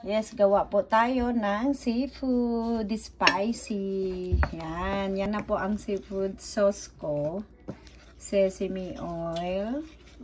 Yes, gawa po tayo ng seafood spicy. Yan. Yan na po ang seafood sauce ko. Sesame oil.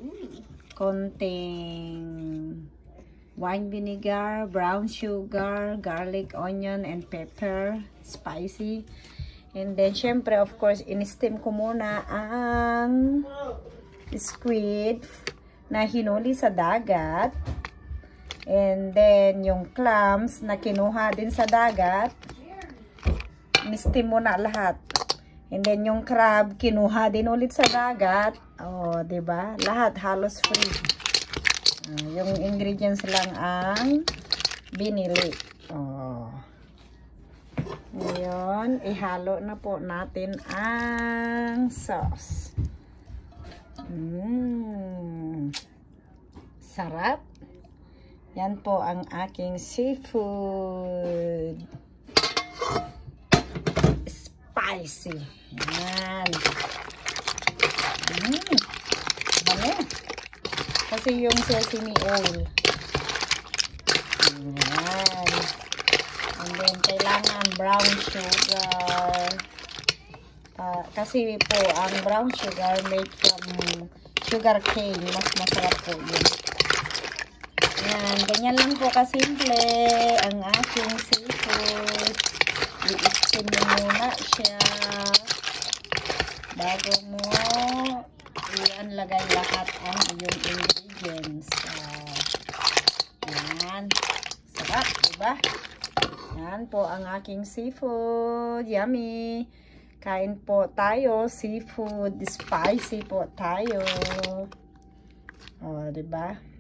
Konting wine vinegar, brown sugar, garlic, onion, and pepper. Spicy. And then, syempre, of course, in-steam ko muna ang squid na hinuli sa dagat. And then, yung clams na kinuha din sa dagat, in-steam muna lahat. And then, yung crab, kinuha din ulit sa dagat. Oh, diba? Lahat halos free. Yung ingredients lang ang binili. Oh. Ngayon, ihalo na po natin ang sauce. Sarap. Yan po ang aking seafood. Spicy. Yan. Dami. Kasi yung sesame oil. Yan. And then, kailangan brown sugar. Kasi po, ang brown sugar made from sugar cane. Mas masarap po yun. Yan. Ganyan lang po kasimple ang aking seafood. I-steam mo muna siya. Bago mo i-lagay lahat ang iyong ingredients. Yan. Sarap, diba? Yan po ang aking seafood. Yummy. Kain po tayo. Seafood. Spicy po tayo. O, diba?